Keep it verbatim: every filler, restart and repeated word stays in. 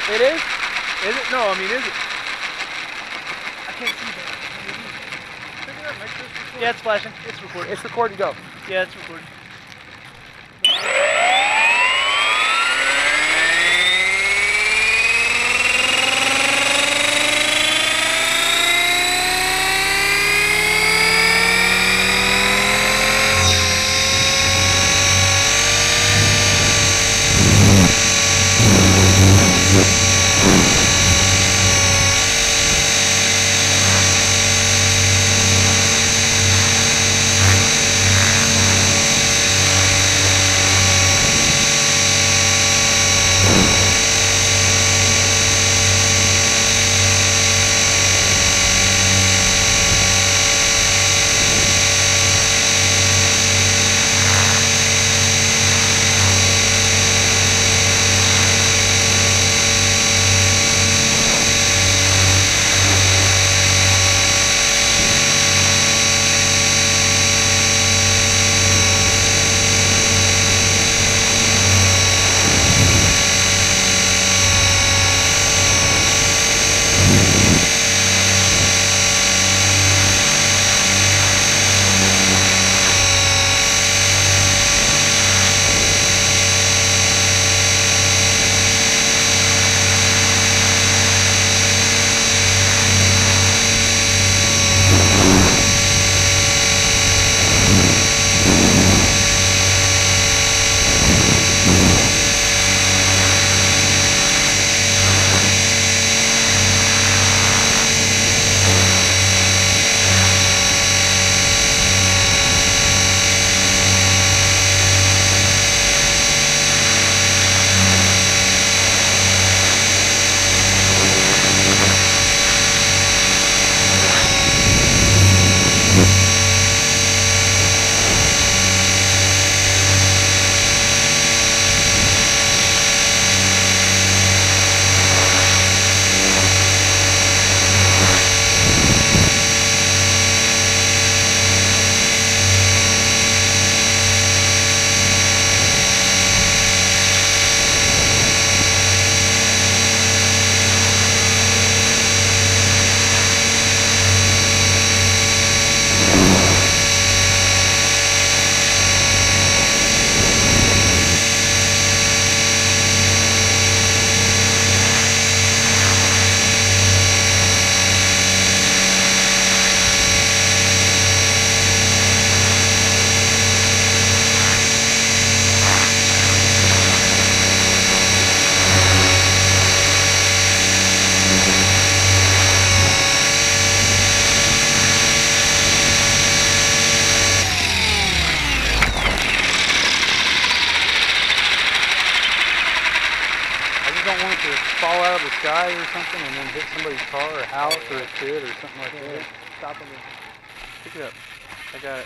It is? Is it? No, I mean, is it? I can't see that. Pick it up, make sure it's recording. Yeah, it's flashing. It's recording. It's recording, go. Yeah, it's recording. Don't want it to fall out of the sky or something and then hit somebody's car or house or a kid or something like that. Stop them. Pick it up. I got it.